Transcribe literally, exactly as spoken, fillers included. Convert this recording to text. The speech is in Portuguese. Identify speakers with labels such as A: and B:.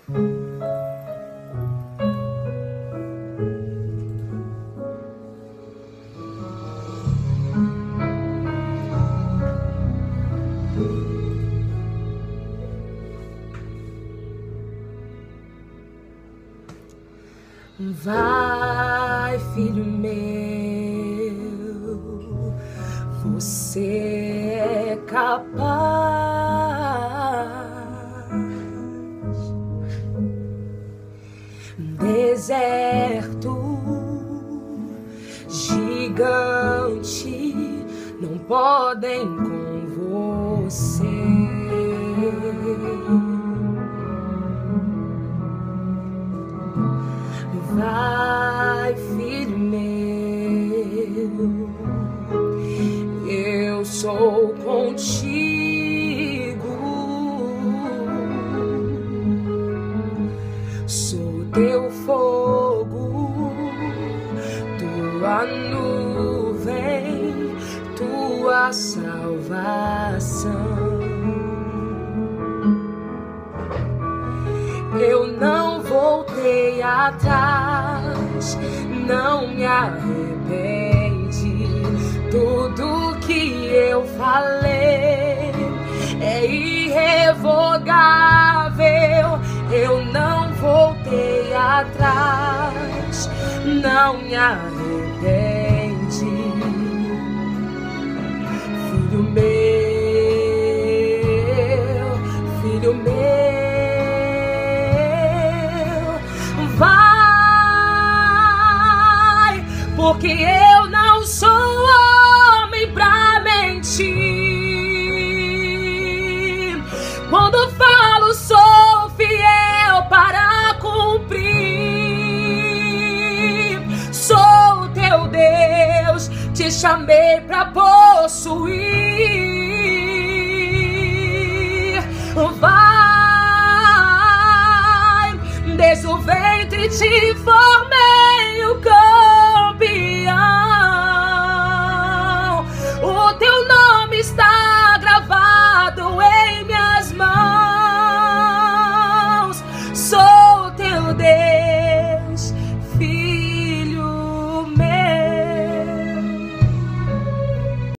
A: Vai, filho meu, você é capaz. Deserto gigante não podem com você. Vai, filho meu, eu sou contigo. Sou teu fogo, tua nuvem, tua salvação. Eu não voltei atrás, não me arrependi. Tudo que eu falei é irrevogável. Eu não voltei atrás, não me arrependi. Filho meu, filho meu, porque eu não sou homem pra mentir. Quando falo, sou fiel para cumprir. Sou teu Deus, te chamei pra possuir. Vai, desde o ventre te formei.